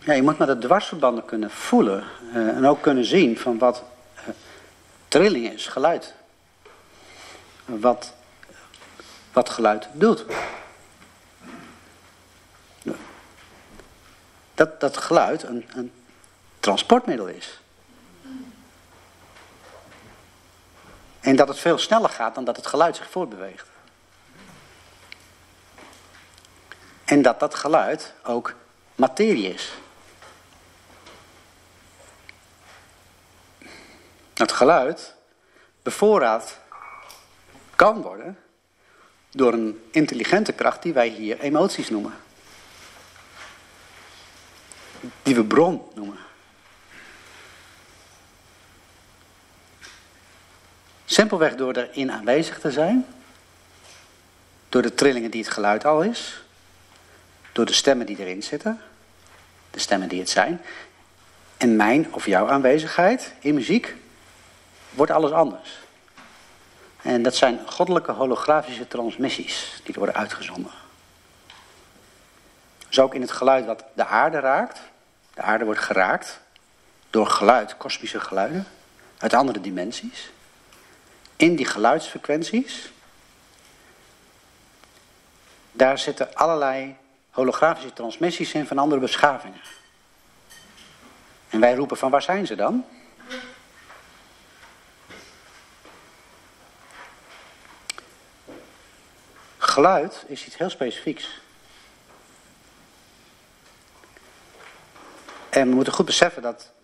Ja, je moet maar de dwarsverbanden kunnen voelen. En ook kunnen zien van wat trilling is, geluid. Wat geluid doet. Dat geluid een transportmiddel is. En dat het veel sneller gaat dan dat het geluid zich voortbeweegt. En dat geluid ook materie is. Het geluid bevoorraad kan worden door een intelligente kracht die wij hier emoties noemen. Die we bron noemen. Simpelweg door erin aanwezig te zijn. Door de trillingen die het geluid al is. Door de stemmen die erin zitten. De stemmen die het zijn. En mijn of jouw aanwezigheid in muziek wordt alles anders. En dat zijn goddelijke holografische transmissies die er worden uitgezonden. Dus ook in het geluid wat de aarde raakt. De aarde wordt geraakt door geluid, kosmische geluiden uit andere dimensies. In die geluidsfrequenties, daar zitten allerlei holografische transmissies in van andere beschavingen. En wij roepen van waar zijn ze dan? Geluid is iets heel specifieks. En we moeten goed beseffen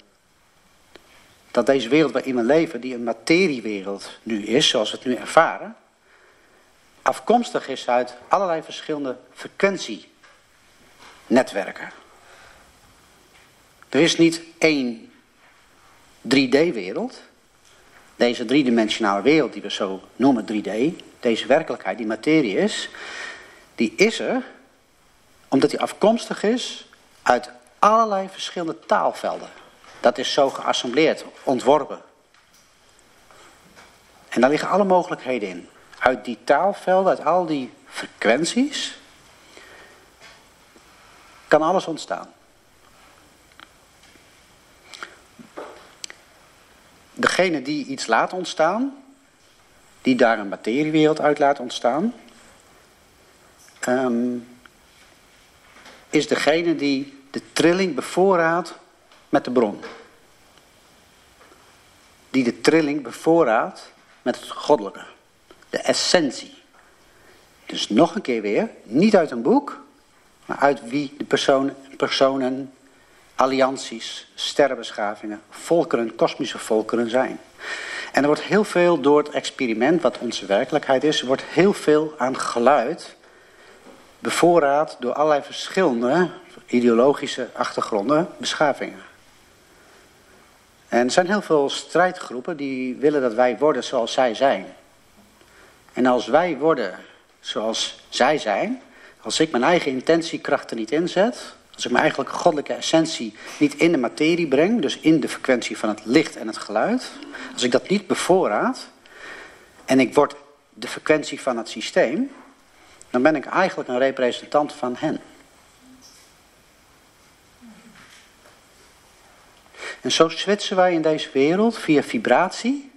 dat deze wereld waarin we leven, die een materiewereld nu is, zoals we het nu ervaren, afkomstig is uit allerlei verschillende frequentienetwerken. Er is niet één 3D-wereld. Deze driedimensionale wereld die we zo noemen 3D, deze werkelijkheid, die materie die is er omdat die afkomstig is uit allerlei verschillende taalvelden. Dat is zo geassembleerd, ontworpen. En daar liggen alle mogelijkheden in. Uit die taalvelden, uit al die frequenties, kan alles ontstaan. Degene die iets laat ontstaan, die daar een materiewereld uit laat ontstaan, is degene die de trilling bevoorraadt met de bron. Die de trilling bevoorraadt met het goddelijke. De essentie. Dus nog een keer weer, niet uit een boek, maar uit wie de personen, allianties, sterrenbeschavingen, volkeren, kosmische volkeren zijn. En er wordt heel veel door het experiment, wat onze werkelijkheid is, er wordt heel veel aan geluid bevoorraad door allerlei verschillende ideologische achtergronden, beschavingen. En er zijn heel veel strijdgroepen die willen dat wij worden zoals zij zijn. En als wij worden zoals zij zijn, als ik mijn eigen intentiekrachten niet inzet, als ik mijn eigenlijke goddelijke essentie niet in de materie breng, dus in de frequentie van het licht en het geluid, als ik dat niet bevoorraad en ik word de frequentie van het systeem, dan ben ik eigenlijk een representant van hen. En zo switchen wij in deze wereld via vibratie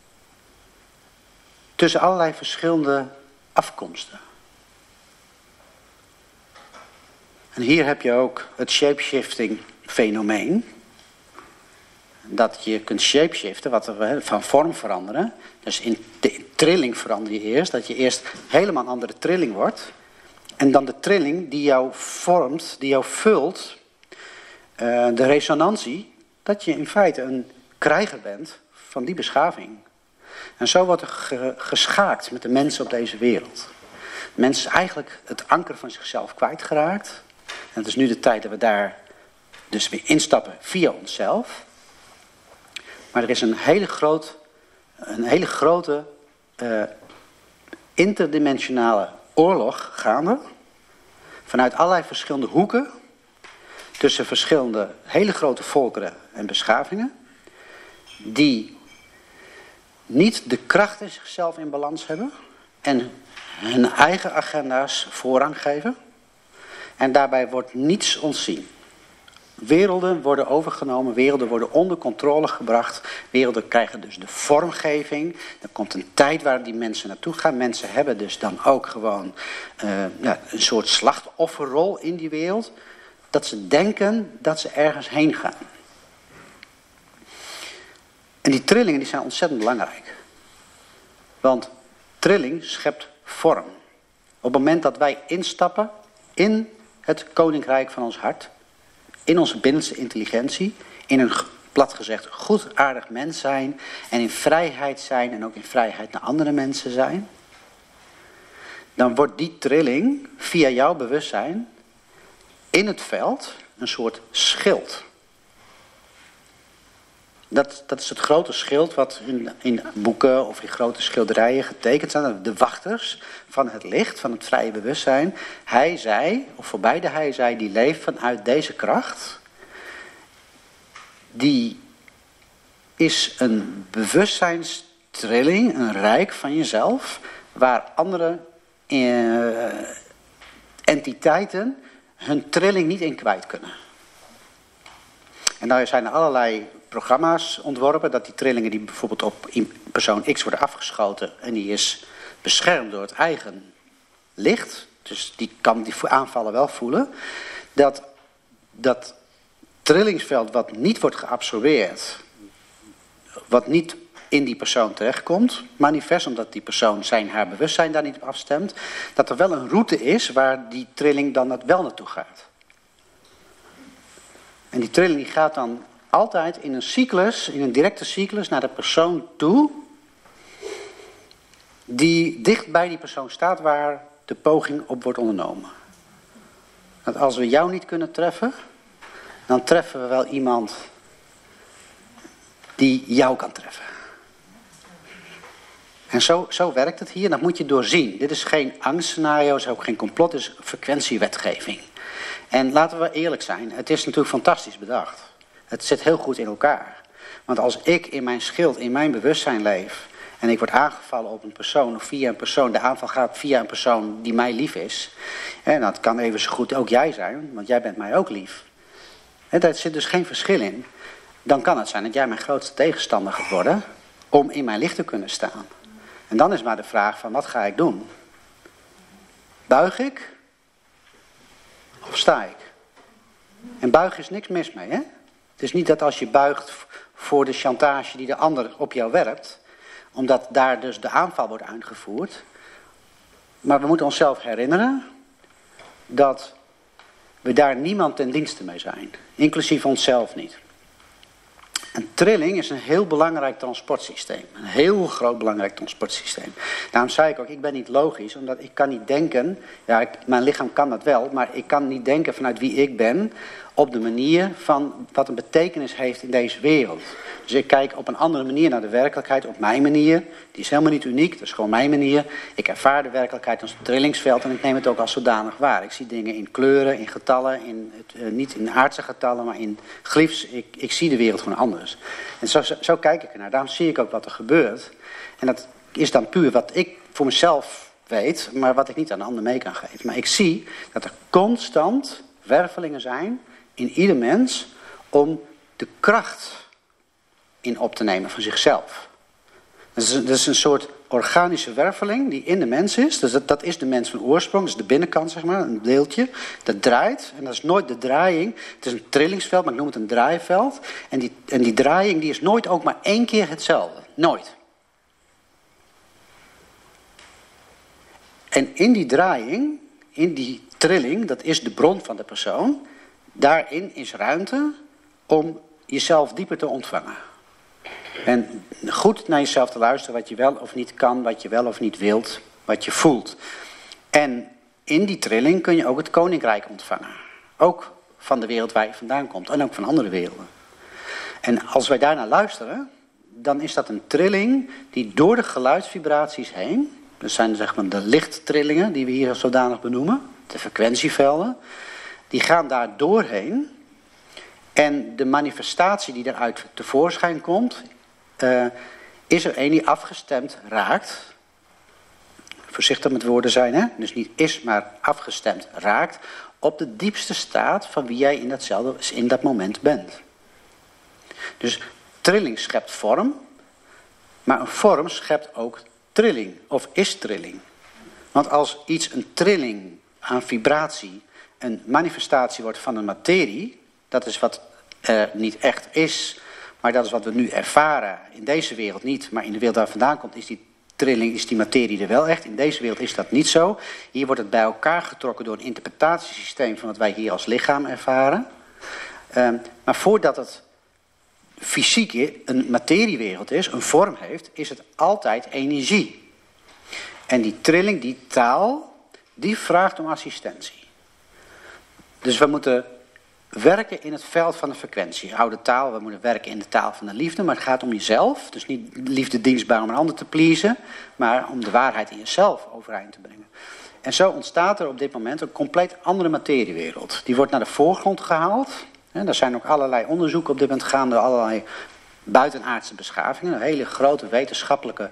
tussen allerlei verschillende afkomsten. En hier heb je ook het shapeshifting fenomeen. Dat je kunt shapeshiften, van vorm veranderen. Dus in de trilling verander je eerst. Dat je eerst helemaal een andere trilling wordt. En dan de trilling die jou vormt, die jou vult. De resonantie. Dat je in feite een krijger bent van die beschaving. En zo wordt er geschaakt met de mensen op deze wereld. De mens is eigenlijk het anker van zichzelf kwijtgeraakt. En het is nu de tijd dat we daar dus weer instappen via onszelf. Maar er is een hele grote interdimensionale oorlog gaande. Vanuit allerlei verschillende hoeken. Tussen verschillende hele grote volkeren en beschavingen. Die niet de kracht in zichzelf in balans hebben. En hun eigen agenda's voorrang geven. En daarbij wordt niets ontzien. werelden worden overgenomen, werelden worden onder controle gebracht. Werelden krijgen dus de vormgeving. Er komt een tijd waar die mensen naartoe gaan. Mensen hebben dus dan ook gewoon een soort slachtofferrol in die wereld. Dat ze denken dat ze ergens heen gaan. En die trillingen die zijn ontzettend belangrijk. Want trilling schept vorm. Op het moment dat wij instappen in het koninkrijk van ons hart, in onze binnenste intelligentie, in een plat gezegd goedaardig mens zijn en in vrijheid zijn en ook in vrijheid naar andere mensen zijn, dan wordt die trilling via jouw bewustzijn in het veld een soort schild. Dat is het grote schild wat in boeken of in grote schilderijen getekend zijn. De wachters van het licht, van het vrije bewustzijn. Hij, zij, of voorbij de hij, zij, die leeft vanuit deze kracht. Die is een bewustzijnstrilling, een rijk van jezelf, waar andere entiteiten hun trilling niet in kwijt kunnen. En daar zijn er allerlei programma's ontworpen, dat die trillingen die bijvoorbeeld op persoon X worden afgeschoten en die is beschermd door het eigen licht, dus die kan die aanvallen wel voelen, dat trillingsveld wat niet wordt geabsorbeerd, wat niet in die persoon terechtkomt, manifest omdat die persoon haar bewustzijn daar niet op afstemt, dat er wel een route is waar die trilling dan wel naartoe gaat. En die trilling die gaat dan altijd in een cyclus, in een directe cyclus naar de persoon toe, die dicht bij die persoon staat waar de poging op wordt ondernomen. Want als we jou niet kunnen treffen, dan treffen we wel iemand die jou kan treffen. En zo werkt het hier, dat moet je doorzien. Dit is geen angstscenario, het is ook geen complot, het is frequentiewetgeving. En laten we eerlijk zijn, het is natuurlijk fantastisch bedacht. Het zit heel goed in elkaar. Want als ik in mijn schild, in mijn bewustzijn leef, en ik word aangevallen op een persoon of via een persoon, de aanval gaat via een persoon die mij lief is. En dat kan even zo goed ook jij zijn, want jij bent mij ook lief. En daar zit dus geen verschil in. Dan kan het zijn dat jij mijn grootste tegenstander gaat worden om in mijn licht te kunnen staan. En dan is maar de vraag van wat ga ik doen? Buig ik? Of sta ik? En buigen is niks mis mee, hè? Het is niet dat als je buigt voor de chantage die de ander op jou werpt, omdat daar dus de aanval wordt uitgevoerd. Maar we moeten onszelf herinneren dat we daar niemand ten dienste mee zijn. Inclusief onszelf niet. Een trilling is een heel belangrijk transportsysteem. Een heel groot belangrijk transportsysteem. Daarom zei ik ook, ik ben niet logisch, omdat ik kan niet denken, ja, mijn lichaam kan dat wel, maar ik kan niet denken vanuit wie ik ben op de manier van wat een betekenis heeft in deze wereld. Dus ik kijk op een andere manier naar de werkelijkheid, op mijn manier. Die is helemaal niet uniek, dat is gewoon mijn manier. Ik ervaar de werkelijkheid als een trillingsveld en ik neem het ook als zodanig waar. Ik zie dingen in kleuren, in getallen, niet in aardse getallen, maar in glyphs. Ik zie de wereld gewoon anders. En zo kijk ik ernaar. Daarom zie ik ook wat er gebeurt. En dat is dan puur wat ik voor mezelf weet, maar wat ik niet aan de ander mee kan geven. Maar ik zie dat er constant wervelingen zijn in ieder mens om de kracht in op te nemen van zichzelf. Dat is een soort organische werveling die in de mens is. Dus dat is de mens van oorsprong, dat is de binnenkant, zeg maar, een deeltje. Dat draait, en dat is nooit de draaiing. Het is een trillingsveld, maar ik noem het een draaiveld. En die draaiing die is nooit ook maar één keer hetzelfde. Nooit. En in die draaiing, in die trilling, dat is de bron van de persoon. Daarin is ruimte om jezelf dieper te ontvangen. En goed naar jezelf te luisteren wat je wel of niet kan, wat je wel of niet wilt, wat je voelt. En in die trilling kun je ook het koninkrijk ontvangen. Ook van de wereld waar je vandaan komt en ook van andere werelden. En als wij daarnaar luisteren, dan is dat een trilling die door de geluidsvibraties heen, dat zijn zeg maar de lichttrillingen die we hier zodanig benoemen, de frequentievelden, die gaan daar doorheen. En de manifestatie die eruit tevoorschijn komt, is er een die afgestemd raakt. Voorzichtig met woorden zijn, hè? Dus niet is, maar afgestemd raakt op de diepste staat van wie jij in dat moment bent. Dus trilling schept vorm, maar een vorm schept ook trilling, of is trilling. Want als iets een trilling aan vibratie, een manifestatie wordt van een materie, dat is wat niet echt is, maar dat is wat we nu ervaren. In deze wereld niet, maar in de wereld waar vandaan komt is die trilling, is die materie er wel echt. In deze wereld is dat niet zo. Hier wordt het bij elkaar getrokken door een interpretatiesysteem van wat wij hier als lichaam ervaren. Maar voordat het fysiek een materiewereld is, een vorm heeft, is het altijd energie. En die trilling, die taal, die vraagt om assistentie. Dus we moeten werken in het veld van de frequentie. Oude taal, we moeten werken in de taal van de liefde, maar het gaat om jezelf. Dus niet liefde dienstbaar om een ander te pleasen, maar om de waarheid in jezelf overeind te brengen. En zo ontstaat er op dit moment een compleet andere materiewereld. Die wordt naar de voorgrond gehaald. Er zijn ook allerlei onderzoeken op dit moment gaande, allerlei buitenaardse beschavingen. Een hele grote wetenschappelijke,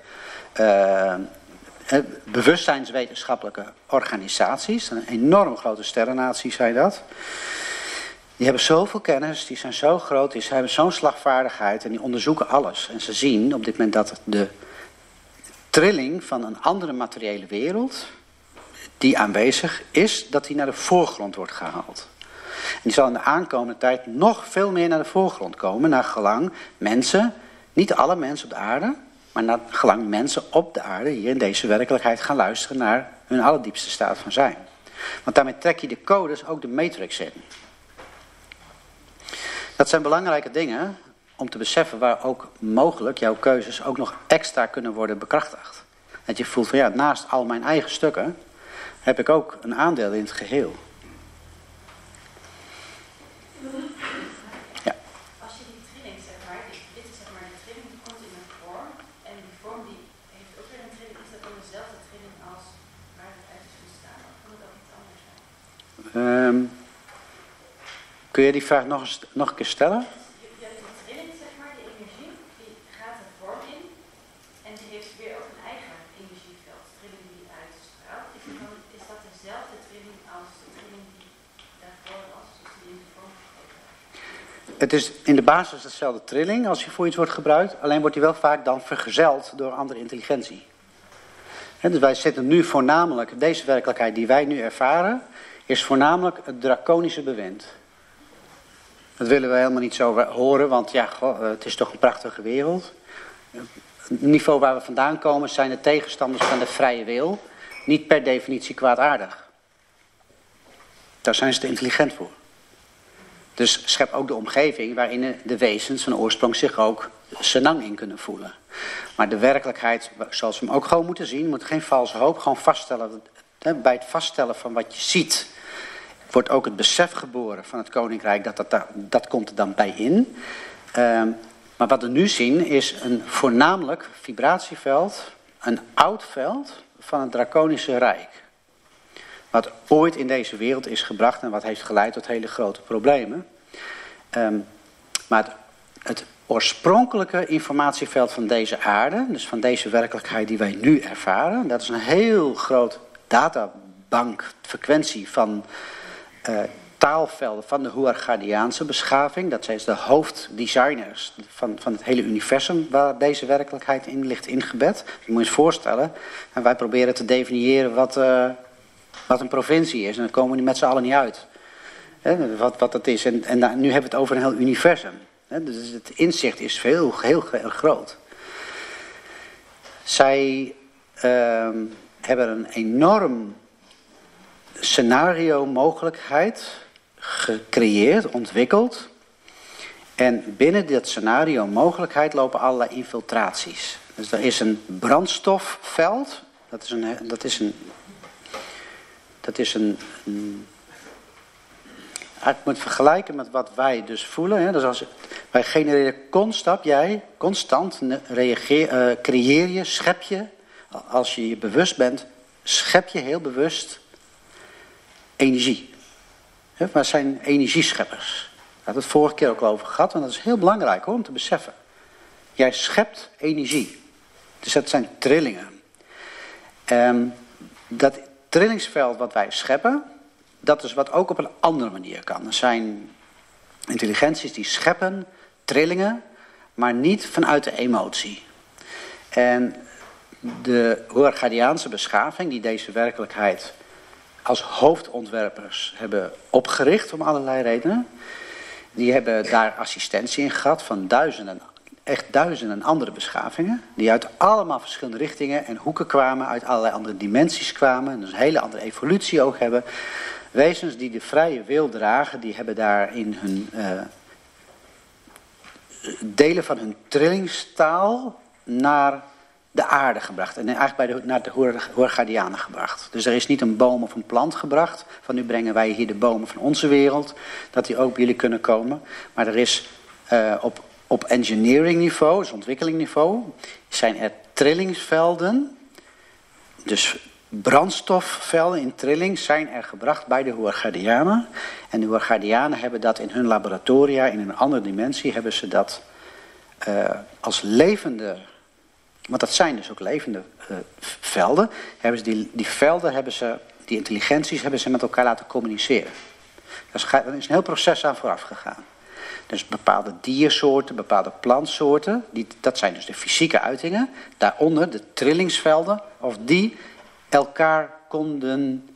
bewustzijnswetenschappelijke organisaties. Een enorm grote sterrennatie zijn dat. Die hebben zoveel kennis, die zijn zo groot, die hebben zo'n slagvaardigheid en die onderzoeken alles. En ze zien op dit moment dat de trilling van een andere materiële wereld, die aanwezig is, dat die naar de voorgrond wordt gehaald. En die zal in de aankomende tijd nog veel meer naar de voorgrond komen, naar gelang mensen, niet alle mensen op de aarde, maar naar gelang mensen op de aarde hier in deze werkelijkheid gaan luisteren naar hun allerdiepste staat van zijn. Want daarmee trek je de codes ook de matrix in. Dat zijn belangrijke dingen om te beseffen waar ook mogelijk jouw keuzes ook nog extra kunnen worden bekrachtigd. Dat je voelt van ja, naast al mijn eigen stukken heb ik ook een aandeel in het geheel. Ja. Als je die trilling zeg maar, dit is zeg maar de trilling die komt in een vorm en die vorm die heeft ook weer een trilling, is dat dan dezelfde trilling als waar het uit is ontstaan? Of kan het ook iets anders zijn? Kun je die vraag nog een keer stellen? Je hebt die trilling, zeg maar, die energie, die gaat de vorm in. En die heeft weer ook een eigen energieveld, trilling die uitstraalt. Is dat dezelfde trilling als de trilling die daarvoor was, dus die in de vorm gegeven werd? Het is in de basis dezelfde trilling als die voor iets wordt gebruikt. Alleen wordt die wel vaak dan vergezeld door andere intelligentie. Dus wij zitten nu voornamelijk, deze werkelijkheid die wij nu ervaren, is voornamelijk het draconische bewind. Dat willen we helemaal niet zo horen, want ja, het is toch een prachtige wereld. Het niveau waar we vandaan komen zijn de tegenstanders van de vrije wil. Niet per definitie kwaadaardig. Daar zijn ze te intelligent voor. Dus schep ook de omgeving waarin de wezens van oorsprong zich ook senang in kunnen voelen. Maar de werkelijkheid, zoals we hem ook gewoon moeten zien, moet geen valse hoop, gewoon vaststellen. Bij het vaststellen van wat je ziet, wordt ook het besef geboren van het koninkrijk, dat komt er dan bij in. Maar wat we nu zien is een voornamelijk vibratieveld, een oud veld van het draconische rijk. Wat ooit in deze wereld is gebracht en wat heeft geleid tot hele grote problemen. Maar het oorspronkelijke informatieveld van deze aarde, dus van deze werkelijkheid die wij nu ervaren, dat is een heel groot databank, frequentie van taalvelden van de Huargadiaanse beschaving. Dat zijn de hoofddesigners van het hele universum waar deze werkelijkheid in ligt ingebed. Je moet je eens voorstellen, en wij proberen te definiëren wat een provincie is. En dan komen we met z'n allen niet uit. Wat dat is. En nu hebben we het over een heel universum. Dus het inzicht is heel groot. Zij hebben een enorm scenario mogelijkheid gecreëerd, ontwikkeld. En binnen dat scenario mogelijkheid lopen allerlei infiltraties. Dus er is een brandstofveld. Ik moet vergelijken met wat wij dus voelen. Hè. Dus als wij genereren constant creëer je, schep je. Als je je bewust bent, schep je heel bewust energie. We zijn energiescheppers. Daar hadden we het vorige keer ook al over gehad. En dat is heel belangrijk hoor, om te beseffen. Jij schept energie. Dus dat zijn trillingen. Dat trillingsveld wat wij scheppen, dat is wat ook op een andere manier kan. Er zijn intelligenties die scheppen trillingen, maar niet vanuit de emotie. En de Hoergadiaanse beschaving, die deze werkelijkheid als hoofdontwerpers hebben opgericht om allerlei redenen, die hebben daar assistentie in gehad van duizenden andere beschavingen, die uit allemaal verschillende richtingen en hoeken kwamen, uit allerlei andere dimensies kwamen, dus een hele andere evolutie ook hebben. Wezens die de vrije wil dragen, die hebben daar in hun delen van hun trillingstaal naar de aarde gebracht. En eigenlijk naar de Hoergadianen gebracht. Dus er is niet een boom of een plant gebracht. Van nu brengen wij hier de bomen van onze wereld. Dat die ook bij jullie kunnen komen. Maar er is op engineering niveau, dus ontwikkelingniveau, zijn er trillingsvelden. Dus brandstofvelden in trilling zijn er gebracht bij de Hoergadianen. En de Hoergadianen hebben dat in hun laboratoria, in een andere dimensie, hebben ze dat als levende, want dat zijn dus ook levende velden, hebben ze die velden, die intelligenties hebben ze met elkaar laten communiceren. Er is een heel proces aan vooraf gegaan. Dus bepaalde diersoorten, bepaalde plantsoorten, dat zijn dus de fysieke uitingen. Daaronder de trillingsvelden, of die elkaar konden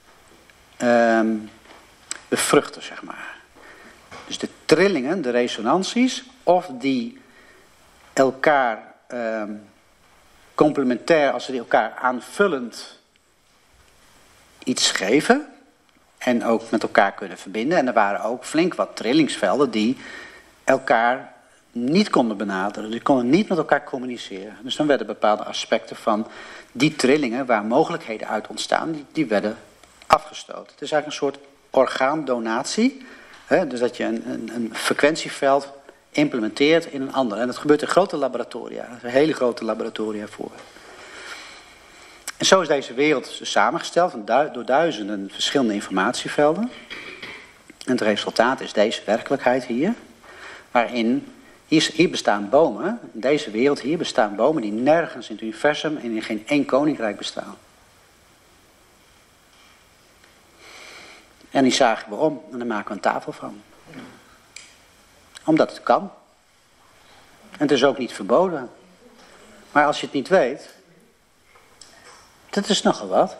bevruchten, zeg maar. Dus de trillingen, de resonanties, of die elkaar complementair, als ze die elkaar aanvullend iets geven en ook met elkaar kunnen verbinden. En er waren ook flink wat trillingsvelden die elkaar niet konden benaderen. Die konden niet met elkaar communiceren. Dus dan werden bepaalde aspecten van die trillingen, waar mogelijkheden uit ontstaan, die werden afgestoten. Het is eigenlijk een soort orgaandonatie. Hè? Dus dat je een frequentieveld implementeert in een ander. En dat gebeurt in grote laboratoria. Er zijn hele grote laboratoria voor. En zo is deze wereld samengesteld door duizenden verschillende informatievelden. En het resultaat is deze werkelijkheid hier. Waarin, hier bestaan bomen, in deze wereld hier bestaan bomen die nergens in het universum en in geen één koninkrijk bestaan. En die zagen we om en daar maken we een tafel van. Omdat het kan. En het is ook niet verboden. Maar als je het niet weet, dat is nogal wat.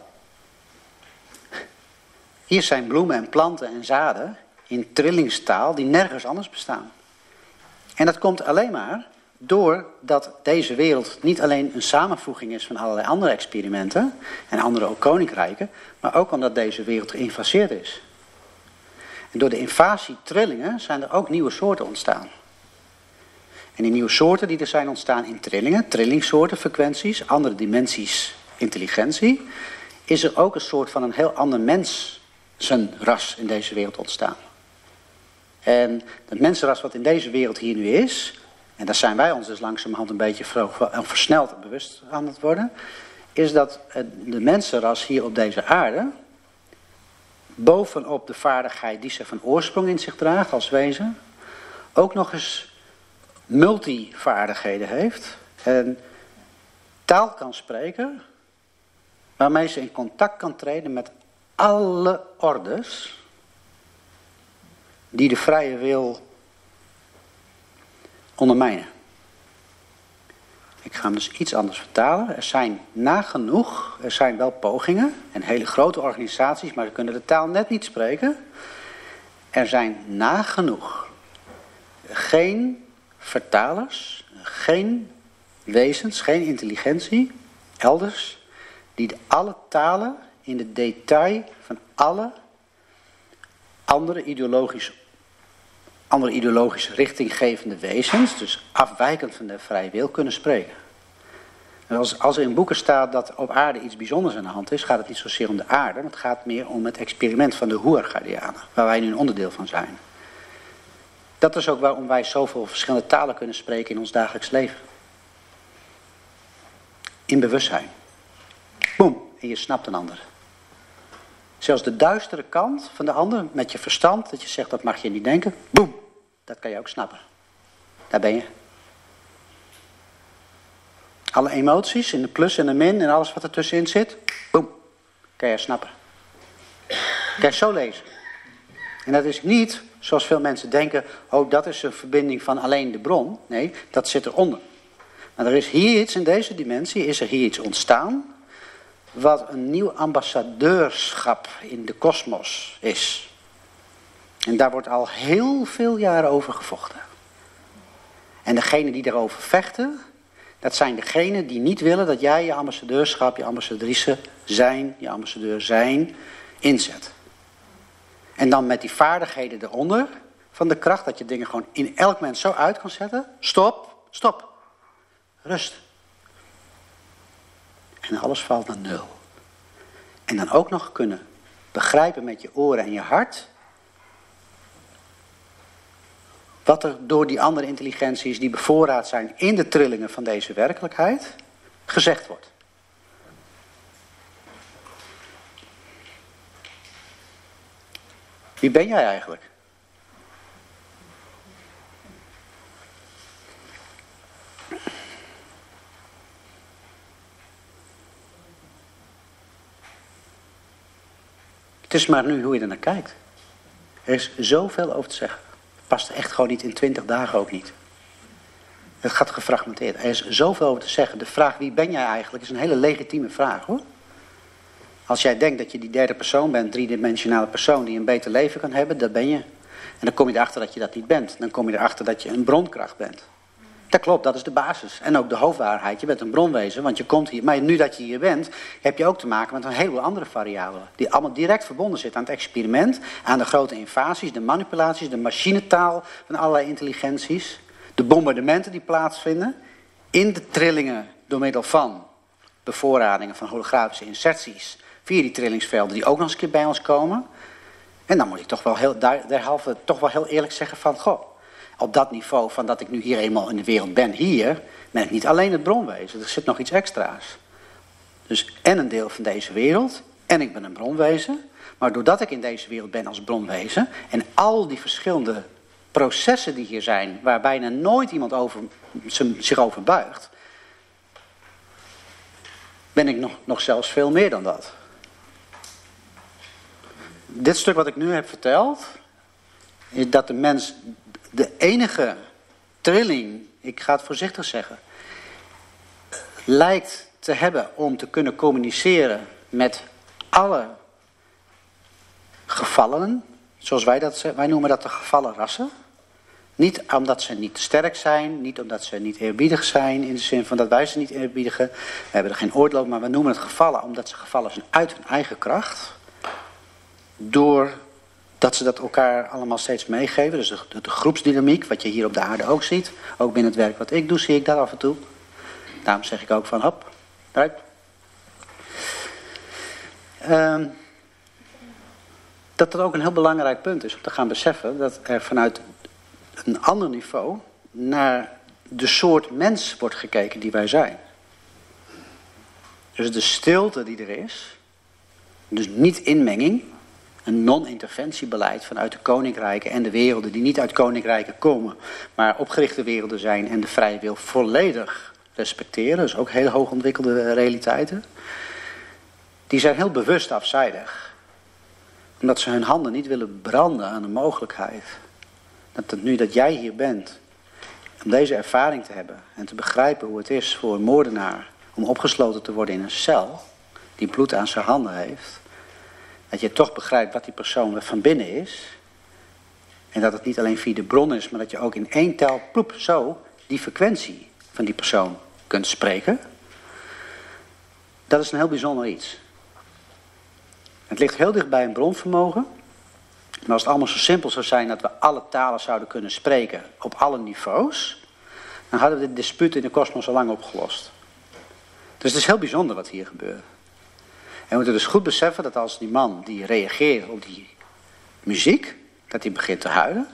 Hier zijn bloemen en planten en zaden in trillingstaal die nergens anders bestaan. En dat komt alleen maar doordat deze wereld niet alleen een samenvoeging is van allerlei andere experimenten en andere ook koninkrijken, maar ook omdat deze wereld geïnvaseerd is. En door de invasietrillingen zijn er ook nieuwe soorten ontstaan. En die nieuwe soorten die er zijn ontstaan in trillingen, trillingsoorten, frequenties, andere dimensies, intelligentie, is er ook een soort van een heel ander mensenras in deze wereld ontstaan. En het mensenras wat in deze wereld hier nu is, en daar zijn wij ons dus langzamerhand een beetje versneld bewust aan het worden, is dat de mensenras hier op deze aarde, bovenop de vaardigheid die ze van oorsprong in zich draagt als wezen, ook nog eens multivaardigheden heeft en taal kan spreken, waarmee ze in contact kan treden met alle ordes die de vrije wil ondermijnen. Ik ga hem dus iets anders vertalen. Er zijn nagenoeg, er zijn wel pogingen en hele grote organisaties, maar ze kunnen de taal net niet spreken. Er zijn nagenoeg geen vertalers, geen wezens, geen intelligentie, elders, die alle talen in de detail van alle andere ideologisch richtinggevende wezens, dus afwijkend van de vrije wil, kunnen spreken. En als er in boeken staat dat op aarde iets bijzonders aan de hand is, gaat het niet zozeer om de aarde, maar het gaat meer om het experiment van de Hoergadianen, waar wij nu een onderdeel van zijn. Dat is ook waarom wij zoveel verschillende talen kunnen spreken in ons dagelijks leven. In bewustzijn. Boem, en je snapt een ander. Zelfs de duistere kant van de ander, met je verstand, dat je zegt dat mag je niet denken, boem, dat kan je ook snappen. Daar ben je. Alle emoties, in de plus en de min en alles wat er tussenin zit, boem, kan je snappen. Kijk, zo lezen. En dat is niet, zoals veel mensen denken, oh, dat is een verbinding van alleen de bron. Nee, dat zit eronder. Maar er is hier iets, in deze dimensie, is er hier iets ontstaan, wat een nieuw ambassadeurschap in de kosmos is. En daar wordt al heel veel jaren over gevochten. En degenen die daarover vechten, dat zijn degenen die niet willen dat jij je ambassadeurschap, je ambassadrice zijn, je ambassadeur zijn, inzet. En dan met die vaardigheden eronder van de kracht, dat je dingen gewoon in elk moment zo uit kan zetten. Stop, stop. Rust. En alles valt naar nul. En dan ook nog kunnen begrijpen met je oren en je hart wat er door die andere intelligenties die bevoorraad zijn in de trillingen van deze werkelijkheid gezegd wordt. Wie ben jij eigenlijk? Het is maar nu hoe je er naar kijkt. Er is zoveel over te zeggen. Het past echt gewoon niet in 20 dagen ook niet. Het gaat gefragmenteerd. Er is zoveel over te zeggen. De vraag wie ben jij eigenlijk is een hele legitieme vraag hoor. Als jij denkt dat je die derde persoon bent, driedimensionale persoon die een beter leven kan hebben, dat ben je. En dan kom je erachter dat je dat niet bent. Dan kom je erachter dat je een bronkracht bent. Dat klopt, dat is de basis. En ook de hoofdwaarheid. Je bent een bronwezen, want je komt hier. Maar nu dat je hier bent, heb je ook te maken met een heleboel andere variabelen. Die allemaal direct verbonden zitten aan het experiment, aan de grote invasies, de manipulaties, de machinetaal van allerlei intelligenties. De bombardementen die plaatsvinden. In de trillingen door middel van bevoorradingen van holografische inserties. Via die trillingsvelden die ook nog eens een keer bij ons komen. En dan moet ik toch wel derhalve toch wel heel eerlijk zeggen van, goh, op dat niveau van dat ik nu hier eenmaal in de wereld ben, hier, ben ik niet alleen het bronwezen. Er zit nog iets extra's. Dus en een deel van deze wereld, en ik ben een bronwezen. Maar doordat ik in deze wereld ben als bronwezen, en al die verschillende processen die hier zijn, waar bijna nooit iemand zich over buigt, ben ik nog zelfs veel meer dan dat. Dit stuk wat ik nu heb verteld, is dat de mens de enige trilling, ik ga het voorzichtig zeggen, lijkt te hebben om te kunnen communiceren met alle gevallenen, zoals wij noemen dat de gevallen rassen. Niet omdat ze niet sterk zijn, niet omdat ze niet eerbiedig zijn, in de zin van dat wij ze niet eerbiedigen. We hebben er geen oordeel over, maar we noemen het gevallen omdat ze gevallen zijn uit hun eigen kracht. Doordat ze dat elkaar allemaal steeds meegeven. Dus de groepsdynamiek, wat je hier op de aarde ook ziet. Ook binnen het werk wat ik doe, zie ik dat af en toe. Daarom zeg ik ook van, hop, eruit. Dat ook een heel belangrijk punt is om te gaan beseffen dat er vanuit een ander niveau naar de soort mens wordt gekeken die wij zijn. Dus de stilte die er is, dus niet inmenging, een non-interventiebeleid vanuit de koninkrijken en de werelden die niet uit koninkrijken komen, maar opgerichte werelden zijn en de vrije wil volledig respecteren, dus ook heel hoog ontwikkelde realiteiten, die zijn heel bewust afzijdig. Omdat ze hun handen niet willen branden aan de mogelijkheid. Dat jij hier bent, om deze ervaring te hebben en te begrijpen hoe het is voor een moordenaar om opgesloten te worden in een cel, die bloed aan zijn handen heeft, dat je toch begrijpt wat die persoon van binnen is. En dat het niet alleen via de bron is, maar dat je ook in één tel, ploep, zo, die frequentie van die persoon kunt spreken. Dat is een heel bijzonder iets. Het ligt heel dicht bij een bronvermogen. Maar als het allemaal zo simpel zou zijn dat we alle talen zouden kunnen spreken op alle niveaus, dan hadden we dit dispuut in de kosmos al lang opgelost. Dus het is heel bijzonder wat hier gebeurt. En we moeten dus goed beseffen dat als die man die reageert op die muziek, dat hij begint te huilen.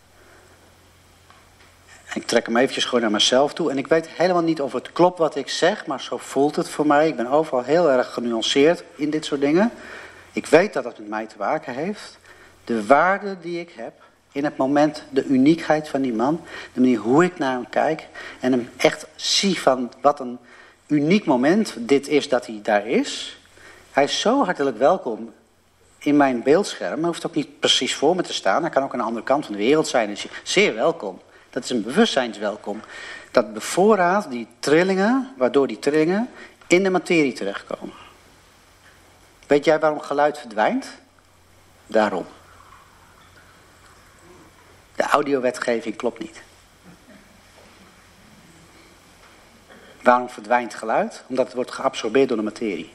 En ik trek hem eventjes gewoon naar mezelf toe. En ik weet helemaal niet of het klopt wat ik zeg, maar zo voelt het voor mij. Ik ben overal heel erg genuanceerd in dit soort dingen. Ik weet dat het met mij te maken heeft. De waarde die ik heb in het moment, de uniekheid van die man, de manier hoe ik naar hem kijk en hem echt zie van wat een uniek moment dit is dat hij daar is. Hij is zo hartelijk welkom in mijn beeldscherm. Hij hoeft ook niet precies voor me te staan. Hij kan ook aan de andere kant van de wereld zijn. Dus zeer welkom. Dat is een bewustzijnswelkom. Dat bevoorraadt die trillingen, waardoor die trillingen in de materie terechtkomen. Weet jij waarom geluid verdwijnt? Daarom. De audiowetgeving klopt niet. Waarom verdwijnt geluid? Omdat het wordt geabsorbeerd door de materie.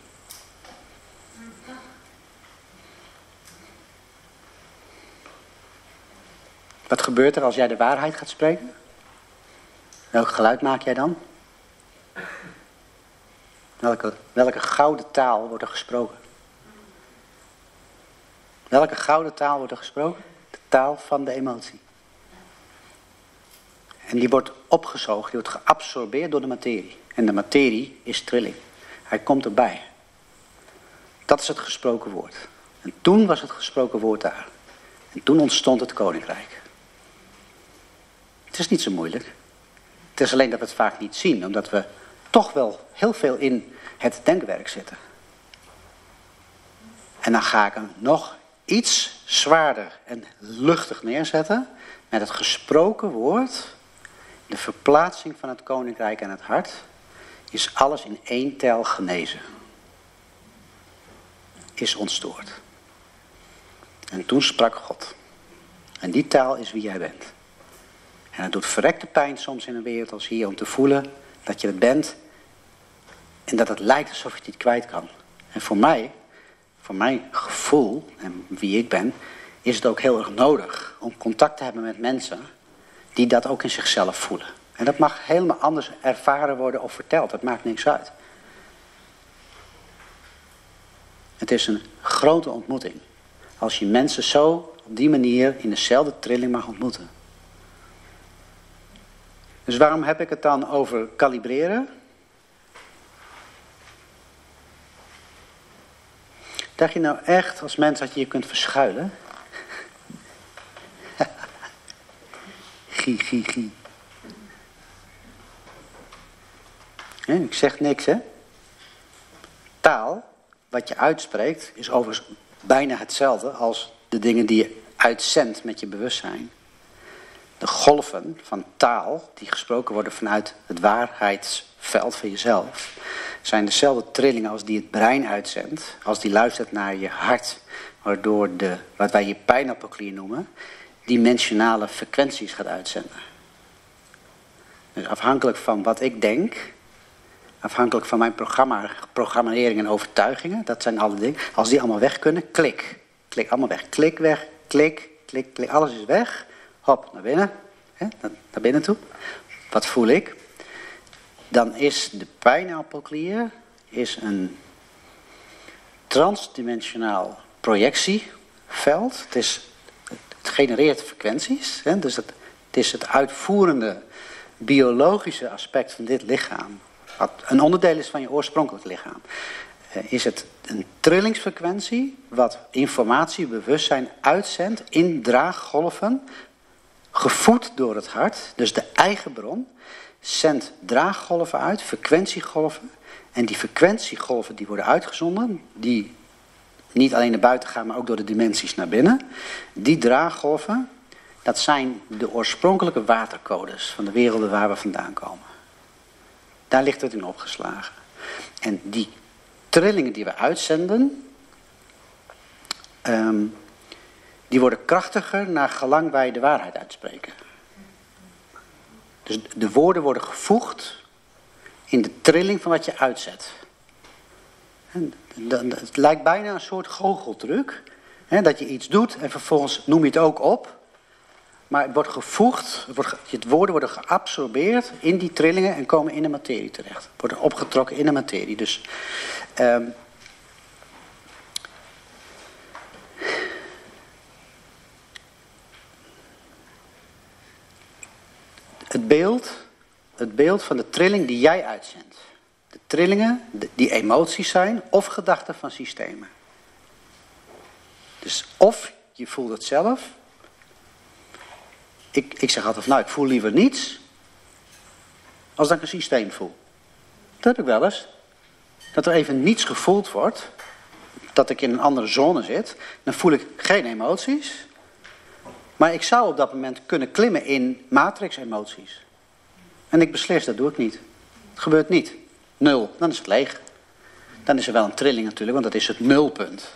Wat gebeurt er als jij de waarheid gaat spreken? Welk geluid maak jij dan? Welke gouden taal wordt er gesproken? Welke gouden taal wordt er gesproken? De taal van de emotie. En die wordt opgezogen, die wordt geabsorbeerd door de materie. En de materie is trilling. Hij komt erbij. Dat is het gesproken woord. En toen was het gesproken woord daar. En toen ontstond het koninkrijk. Het is niet zo moeilijk. Het is alleen dat we het vaak niet zien, omdat we toch wel heel veel in het denkwerk zitten. En dan ga ik hem nog iets zwaarder en luchtig neerzetten met het gesproken woord. De verplaatsing van het koninkrijk en het hart is alles in één tel genezen. Is ontstoord. En toen sprak God. En die taal is wie jij bent. En het doet verrekte pijn soms in een wereld als hier om te voelen dat je het bent. En dat het lijkt alsof je het niet kwijt kan. En voor mijn gevoel en wie ik ben, is het ook heel erg nodig om contact te hebben met mensen die dat ook in zichzelf voelen. En dat mag helemaal anders ervaren worden of verteld. Dat maakt niks uit. Het is een grote ontmoeting. Als je mensen zo op die manier in dezelfde trilling mag ontmoeten. Dus waarom heb ik het dan over kalibreren? Dacht je nou echt als mens dat je je kunt verschuilen? Gie. Ik zeg niks, hè? Taal, wat je uitspreekt, is overigens bijna hetzelfde als de dingen die je uitzendt met je bewustzijn. De golven van taal, die gesproken worden vanuit het waarheidsveld van jezelf, zijn dezelfde trillingen als die het brein uitzendt, als die luistert naar je hart, waardoor wat wij je pijnappelklier noemen, dimensionale frequenties gaat uitzenden. Dus afhankelijk van wat ik denk, afhankelijk van mijn programmering en overtuigingen, dat zijn alle dingen, als die allemaal weg kunnen, klik allemaal weg, klik weg, klik, alles is weg, hop, naar binnen, naar binnen toe. Wat voel ik? Dan is de pijnappelklier een transdimensionaal projectieveld. Het genereert frequenties. Dus het is het uitvoerende biologische aspect van dit lichaam. Wat een onderdeel is van je oorspronkelijk lichaam. Is het een trillingsfrequentie wat informatie, bewustzijn uitzendt in draaggolven. Gevoed door het hart. Dus de eigen bron zendt draaggolven uit, frequentiegolven. En die frequentiegolven die worden uitgezonden, die niet alleen naar buiten gaan, maar ook door de dimensies naar binnen. Die draaggolven, dat zijn de oorspronkelijke watercodes van de werelden waar we vandaan komen. Daar ligt het in opgeslagen. En die trillingen die we uitzenden, die worden krachtiger naar gelang wij de waarheid uitspreken. Dus de woorden worden gevoegd in de trilling van wat je uitzet. Het lijkt bijna een soort goocheltruc. Dat je iets doet en vervolgens noem je het ook op. Maar het wordt gevoegd, het woorden worden geabsorbeerd in die trillingen en komen in de materie terecht. Worden opgetrokken in de materie. Dus het beeld van de trilling die jij uitzendt. De trillingen die emoties zijn of gedachten van systemen. Dus of je voelt het zelf. Ik zeg altijd, ik voel liever niets als dat ik een systeem voel. Dat heb ik wel eens. Dat er even niets gevoeld wordt. dat ik in een andere zone zit, dan voel ik geen emoties. Maar ik zou op dat moment kunnen klimmen in matrix-emoties. En ik beslis, dat doe ik niet. Het gebeurt niet. 0, dan is het leeg. Dan is er wel een trilling natuurlijk, want dat is het nulpunt.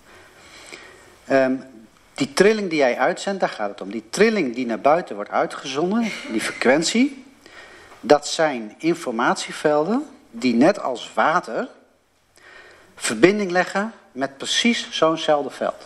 Die trilling die jij uitzendt, daar gaat het om. Die trilling die naar buiten wordt uitgezonden, die frequentie, dat zijn informatievelden die net als water verbinding leggen met precies zo'nzelfde veld.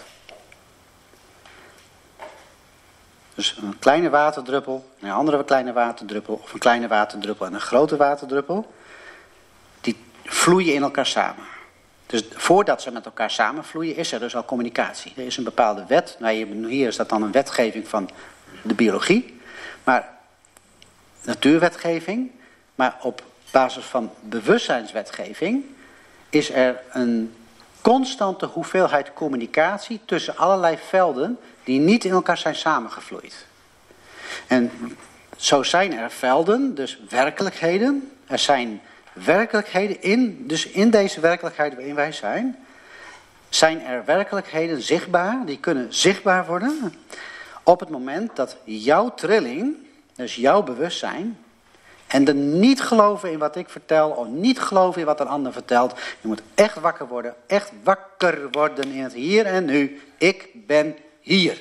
Dus een kleine waterdruppel, een andere kleine waterdruppel, of een kleine waterdruppel en een grote waterdruppel, die vloeien in elkaar samen. Dus voordat ze met elkaar samenvloeien, is er dus al communicatie. Er is een bepaalde wet, hier is dat dan een wetgeving van de biologie, maar natuurwetgeving, maar op basis van bewustzijnswetgeving is er een constante hoeveelheid communicatie tussen allerlei velden die niet in elkaar zijn samengevloeid. En zo zijn er velden, dus werkelijkheden. Er zijn werkelijkheden dus in deze werkelijkheid waarin wij zijn er werkelijkheden zichtbaar, die kunnen zichtbaar worden op het moment dat jouw trilling, dus jouw bewustzijn, en de niet geloven in wat ik vertel, of niet geloven in wat een ander vertelt. Je moet echt wakker worden, echt wakker worden in het hier en nu. Ik ben hier.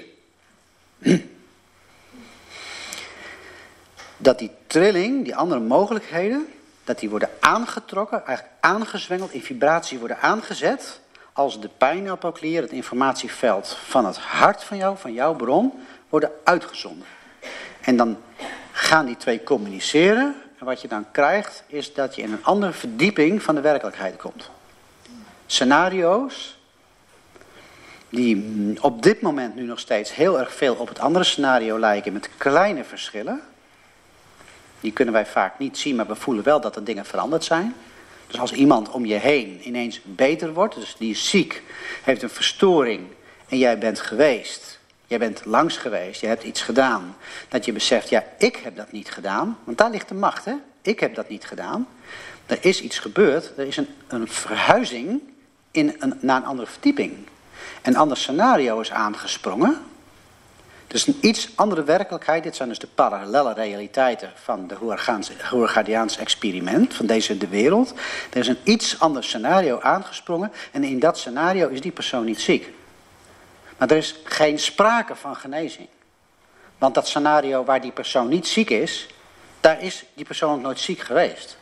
Dat die trilling, die andere mogelijkheden, dat die worden aangetrokken, eigenlijk aangezwengeld, in vibratie worden aangezet, als de pijnappelklier, het informatieveld van het hart van jou, van jouw bron, worden uitgezonden. En dan gaan die twee communiceren. En wat je dan krijgt, is dat je in een andere verdieping van de werkelijkheid komt. Scenario's, die op dit moment nu nog steeds heel erg veel op het andere scenario lijken, met kleine verschillen. Die kunnen wij vaak niet zien, maar we voelen wel dat er dingen veranderd zijn. Dus als iemand om je heen ineens beter wordt, dus die is ziek, heeft een verstoring en jij bent geweest, jij bent langs geweest, je hebt iets gedaan, dat je beseft, ja, ik heb dat niet gedaan, want daar ligt de macht, hè? Ik heb dat niet gedaan. Er is iets gebeurd, er is een verhuizing naar een andere verdieping. Een ander scenario is aangesprongen. Dus een iets andere werkelijkheid. Dit zijn dus de parallelle realiteiten van de Hurghadiaans experiment, van de wereld. Er is een iets ander scenario aangesprongen en in dat scenario is die persoon niet ziek. Maar er is geen sprake van genezing. Want dat scenario waar die persoon niet ziek is, daar is die persoon ook nooit ziek geweest.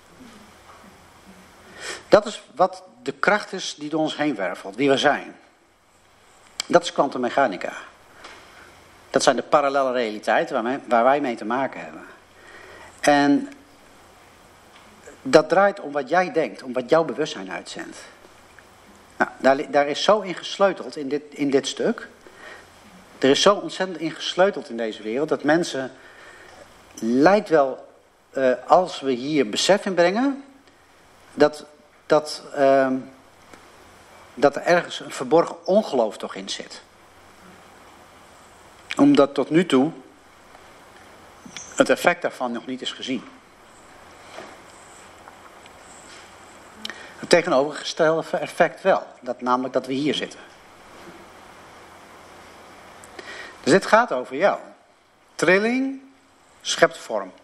Dat is wat de kracht is die door ons heen wervelt, wie we zijn. Dat is kwantummechanica. Dat zijn de parallelle realiteiten waar wij mee te maken hebben. En dat draait om wat jij denkt, om wat jouw bewustzijn uitzendt. Nou, daar is zo in gesleuteld in dit stuk. Er is zo ontzettend in gesleuteld in deze wereld dat mensen, lijkt wel, als we hier besef in brengen, dat er ergens een verborgen ongeloof toch in zit. Omdat tot nu toe het effect daarvan nog niet is gezien. Het tegenovergestelde effect wel. Namelijk dat we hier zitten. Dus dit gaat over jou. Trilling schept vorm.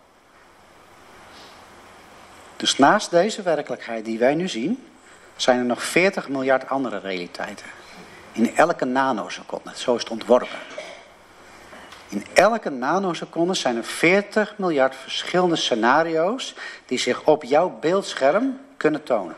Dus naast deze werkelijkheid die wij nu zien, zijn er nog 40 miljard andere realiteiten. In elke nanoseconde. Zo is het ontworpen. In elke nanoseconde zijn er 40 miljard verschillende scenario's die zich op jouw beeldscherm kunnen tonen.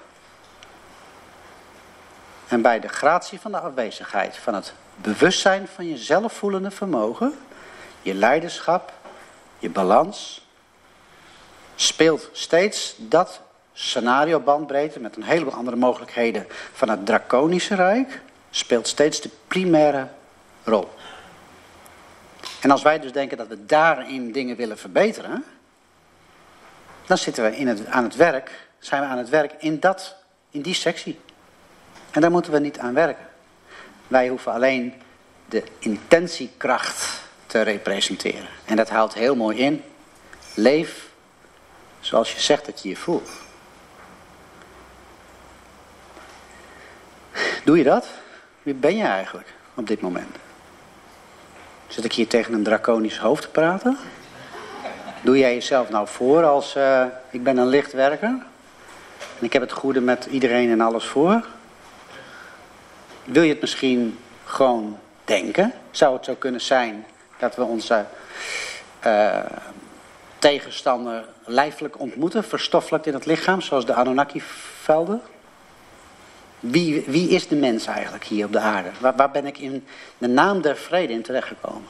En bij de gratie van de afwezigheid van het bewustzijn van je zelfvoelende vermogen, je leiderschap, je balans, speelt steeds dat scenario bandbreedte met een heleboel andere mogelijkheden van het draconische rijk, speelt steeds de primaire rol. En als wij dus denken dat we daarin dingen willen verbeteren, dan zitten we zijn we aan het werk in die sectie. En daar moeten we niet aan werken. Wij hoeven alleen de intentiekracht te representeren. En dat houdt heel mooi in. Leef zoals je zegt dat je je voelt. Doe je dat? Wie ben je eigenlijk op dit moment? Zit ik hier tegen een draconisch hoofd te praten? Doe jij jezelf nou voor als ik ben een lichtwerker? En ik heb het goede met iedereen en alles voor? Wil je het misschien gewoon denken? Zou het zo kunnen zijn dat we onze tegenstander lijfelijk ontmoeten, verstoffelijkt in het lichaam, zoals de Anunnaki-velden? Wie is de mens eigenlijk hier op de aarde? Waar ben ik in de naam der vrede in terechtgekomen?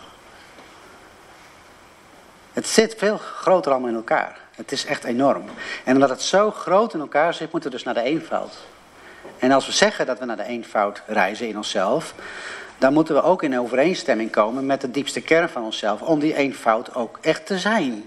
Het zit veel groter allemaal in elkaar. Het is echt enorm. En omdat het zo groot in elkaar zit, moeten we dus naar de eenvoud. En als we zeggen dat we naar de eenvoud reizen in onszelf, dan moeten we ook in overeenstemming komen met de diepste kern van onszelf, om die eenvoud ook echt te zijn.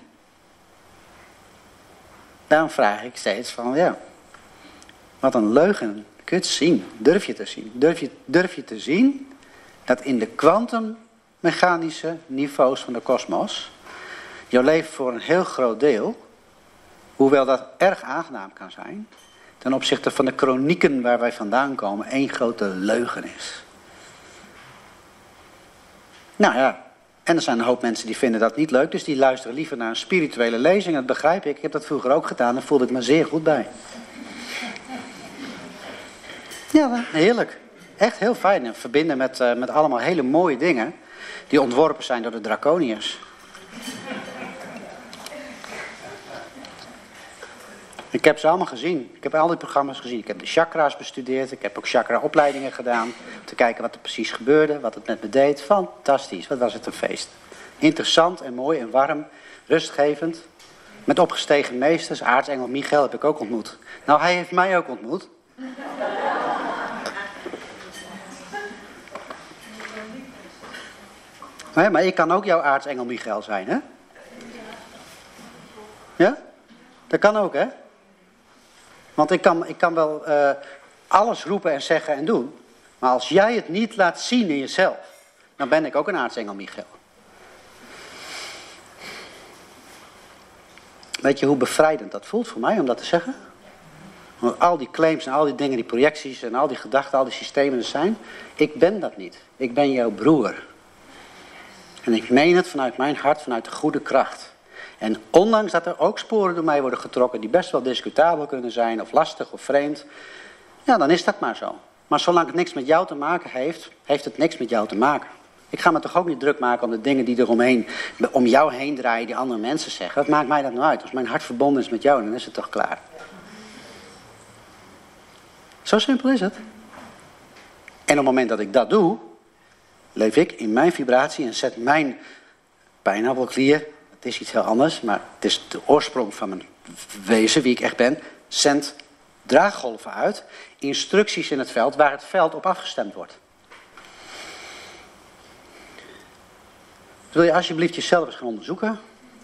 Daarom vraag ik steeds van, ja, wat een leugen. Kun je het zien? Durf je te zien? Durf je te zien dat in de kwantummechanische niveaus van de kosmos jouw leven voor een heel groot deel, hoewel dat erg aangenaam kan zijn, ten opzichte van de kronieken waar wij vandaan komen, één grote leugen is. Nou ja, en er zijn een hoop mensen die vinden dat niet leuk, dus die luisteren liever naar een spirituele lezing. Dat begrijp ik. Ik heb dat vroeger ook gedaan, daar voelde ik me zeer goed bij. Ja, heerlijk. Echt heel fijn. En verbinden met allemaal hele mooie dingen die ontworpen zijn door de draconiërs. Ik heb ze allemaal gezien. Ik heb al die programma's gezien. Ik heb de chakra's bestudeerd. Ik heb ook chakra-opleidingen gedaan. Om te kijken wat er precies gebeurde. Wat het met me deed. Fantastisch. Wat was het een feest. Interessant en mooi en warm. Rustgevend. Met opgestegen meesters. Aartsengel Michael heb ik ook ontmoet. Nou, hij heeft mij ook ontmoet. Maar ik kan ook jouw aartsengel Michael zijn, hè? Ja? Dat kan ook, hè? Want ik kan wel alles roepen en zeggen en doen. Maar als jij het niet laat zien in jezelf, dan ben ik ook een aartsengel Michael. Weet je hoe bevrijdend dat voelt voor mij om dat te zeggen? Want al die claims en al die dingen, die projecties en al die gedachten, al die systemen er zijn. Ik ben dat niet. Ik ben jouw broer. En ik meen het vanuit mijn hart, vanuit de goede kracht. En ondanks dat er ook sporen door mij worden getrokken die best wel discutabel kunnen zijn, of lastig of vreemd, ja, dan is dat maar zo. Maar zolang het niks met jou te maken heeft, heeft het niks met jou te maken. Ik ga me toch ook niet druk maken om de dingen die eromheen, om jou heen draaien, die andere mensen zeggen. Wat maakt mij dat nou uit? Als mijn hart verbonden is met jou, dan is het toch klaar. Zo simpel is het. En op het moment dat ik dat doe, leef ik in mijn vibratie en zet mijn pijnappelklier, het is iets heel anders, maar het is de oorsprong van mijn wezen, wie ik echt ben, zendt draaggolven uit, instructies in het veld waar het veld op afgestemd wordt. Wil je alsjeblieft jezelf eens gaan onderzoeken?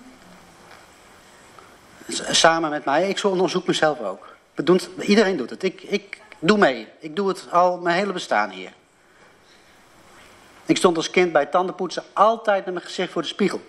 Samen met mij, ik onderzoek mezelf ook. Iedereen doet het. Ik doe mee. Ik doe het al mijn hele bestaan hier. Ik stond als kind bij tandenpoetsen altijd met mijn gezicht voor de spiegel.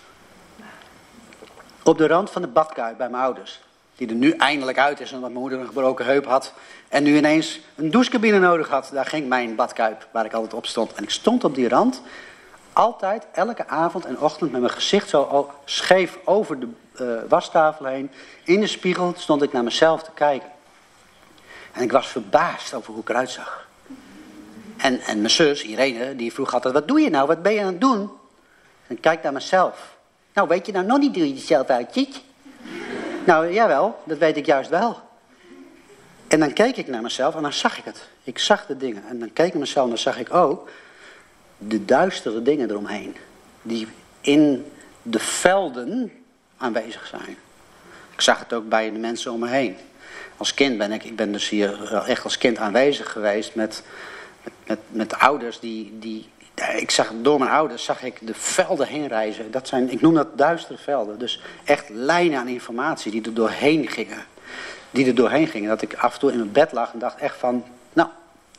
Op de rand van de badkuip bij mijn ouders. Die er nu eindelijk uit is omdat mijn moeder een gebroken heup had. En nu ineens een douchecabine nodig had. Daar ging mijn badkuip waar ik altijd op stond. En ik stond op die rand. Altijd, elke avond en ochtend met mijn gezicht zo scheef over de wastafel heen. In de spiegel stond ik naar mezelf te kijken. En ik was verbaasd over hoe ik eruit zag. En mijn zus, Irene, die vroeg altijd, wat doe je nou? Wat ben je aan het doen? En ik kijk naar mezelf. Nou, weet je nou nog niet, doe je jezelf uit, Tjit? Nou, jawel, dat weet ik juist wel. En dan keek ik naar mezelf en dan zag ik het. Ik zag de dingen. En dan keek ik naar mezelf en dan zag ik ook de duistere dingen eromheen. Die in de velden aanwezig zijn. Ik zag het ook bij de mensen om me heen. Als kind ik ben dus hier echt als kind aanwezig geweest met ouders door mijn ouders zag ik de velden heen reizen. Ik noem dat duistere velden. Dus echt lijnen aan informatie die er doorheen gingen. Dat ik af en toe in mijn bed lag en dacht echt van, nou,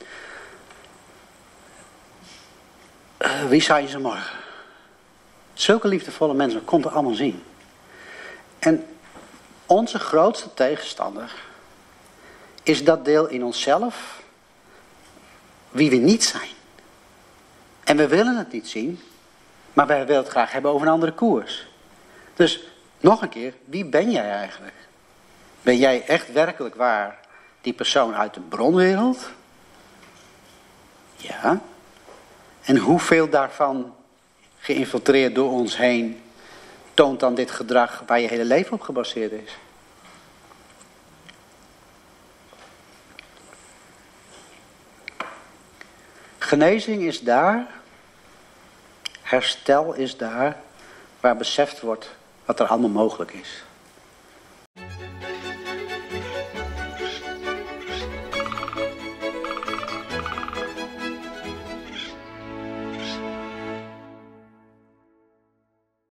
wie zijn ze morgen? Zulke liefdevolle mensen kon er allemaal zien. En onze grootste tegenstander is dat deel in onszelf wie we niet zijn. En we willen het niet zien, maar wij willen het graag hebben over een andere koers. Dus nog een keer, wie ben jij eigenlijk? Ben jij echt werkelijk waar die persoon uit de bronwereld? Ja. En hoeveel daarvan geïnfiltreerd door ons heen toont dan dit gedrag waar je hele leven op gebaseerd is? Genezing is daar, herstel is daar, waar beseft wordt wat er allemaal mogelijk is.